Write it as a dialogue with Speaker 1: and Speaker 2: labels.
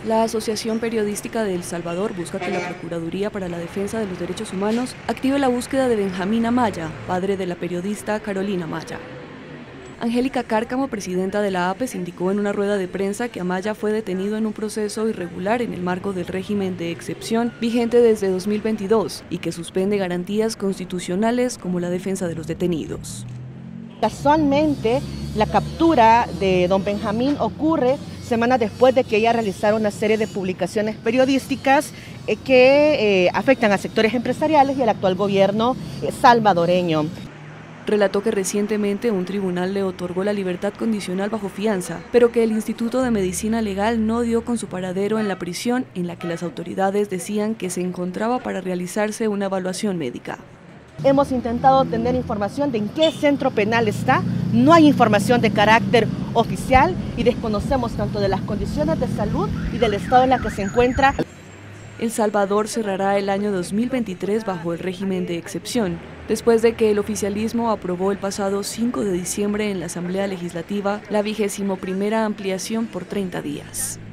Speaker 1: La Asociación Periodística de El Salvador busca que la Procuraduría para la Defensa de los Derechos Humanos active la búsqueda de Benjamín Amaya, padre de la periodista Carolina Amaya. Angélica Cárcamo, presidenta de la APES, indicó en una rueda de prensa que Amaya fue detenido en un proceso irregular en el marco del régimen de excepción vigente desde 2022 y que suspende garantías constitucionales como la defensa de los detenidos.
Speaker 2: Casualmente, la captura de don Benjamín ocurre semanas después de que ella realizara una serie de publicaciones periodísticas que afectan a sectores empresariales y al actual gobierno salvadoreño.
Speaker 1: Relató que recientemente un tribunal le otorgó la libertad condicional bajo fianza, pero que el Instituto de Medicina Legal no dio con su paradero en la prisión en la que las autoridades decían que se encontraba para realizarse una evaluación médica.
Speaker 2: Hemos intentado obtener información de en qué centro penal está, no hay información de carácter oficial y desconocemos tanto de las condiciones de salud y del estado en el que se encuentra.
Speaker 1: El Salvador cerrará el año 2023 bajo el régimen de excepción, después de que el oficialismo aprobó el pasado 5 de diciembre en la Asamblea Legislativa la 21ª ampliación por 30 días.